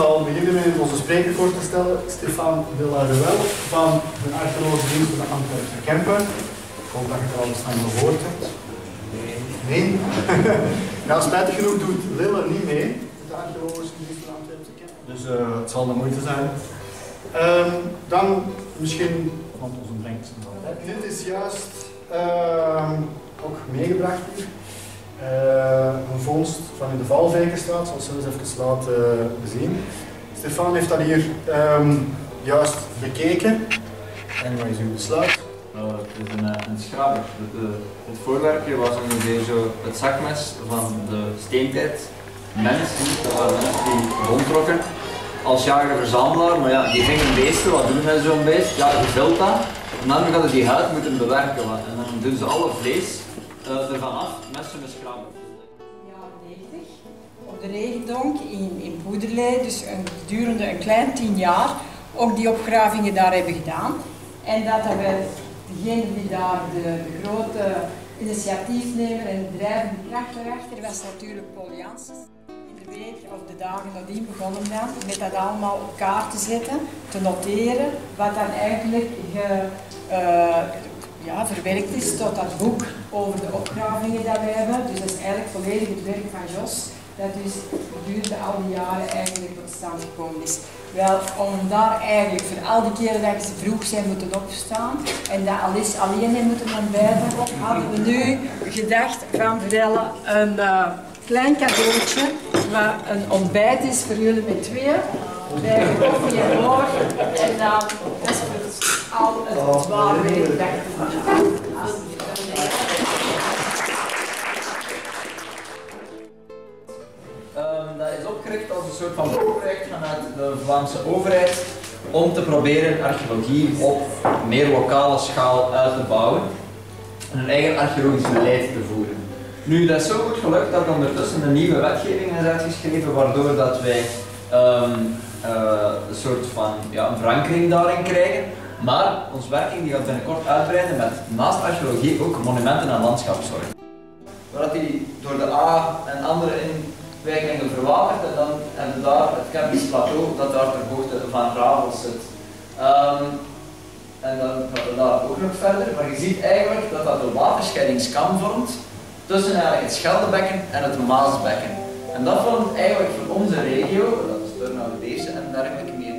zal beginnen met onze spreker voor te stellen, Stefan de la Ruelle van de Archeologische Dienst van de Antwerpse Kempen. Ik hoop dat je er alles van gehoord hebt. Nee? Ja, spijtig genoeg doet Lille niet mee met de Archeologische Dienst van de Antwerpse Kempen. Dus het zal de moeite zijn. Dan misschien, want ons ontbrengt het wel. Dit is juist ook meegebracht hier. Een vondst van in de Valvekenstraat, zoals we eens even laten zien. Stefan heeft dat hier juist bekeken. En wat is uw besluit? Het is een schraber. Het voorwerpje was ongeveer zo het zakmes van de steentijd. Mensen, dat waren mensen die rondtrokken als jager-verzamelaar, maar ja, die gingen beesten, wat doen met zo'n beest? Ja, je vult dat en dan gaan ze die huid moeten bewerken. En dan doen ze alle vlees ervan af met zo'n schraber. Jaren 90 op de Regendonk in Poederlei, dus gedurende een klein 10 jaar, ook die opgravingen daar hebben gedaan. En dat hebben degene die daar de grote initiatiefnemer en drijvende kracht erachter was natuurlijk Paul Janssens. In de week of de dagen nadien begonnen dan met dat allemaal op kaart te zetten, te noteren, wat dan eigenlijk verwerkt is tot dat boek over de opgravingen dat we hebben. Dus dat is eigenlijk volledig het werk van Jos, dat dus gedurende al die jaren eigenlijk tot stand gekomen is. Wel, om daar eigenlijk voor al die keren dat ze vroeg zijn moeten opstaan en dat Alice alleen heeft moeten ontbijten, hadden we nu gedacht van vertellen een klein cadeautje, wat een ontbijt is voor jullie met tweeën. Bij koffie en hoor en dan is het al het zware werk dat Dat is opgericht als een soort van project vanuit de Vlaamse overheid om te proberen archeologie op meer lokale schaal uit te bouwen en een eigen archeologisch beleid te voeren. Nu, dat is zo goed gelukt dat ondertussen een nieuwe wetgeving is uitgeschreven, waardoor dat wij een soort van een verankering daarin krijgen. Maar onze werking die gaat binnenkort uitbreiden met naast archeologie ook monumenten en landschapszorg. Zodat die door de A en andere inwijkingen verwaterd en dan hebben we daar het Kempisch plateau dat daar ter hoogte van Ravels zit. En dan gaan we daar ook nog verder, maar je ziet eigenlijk dat dat een waterscheidingskam vormt tussen eigenlijk het Scheldebekken en het Maasbekken. En dat vormt eigenlijk voor onze regio, dat is Turnhout-Beersen en dergelijke, meer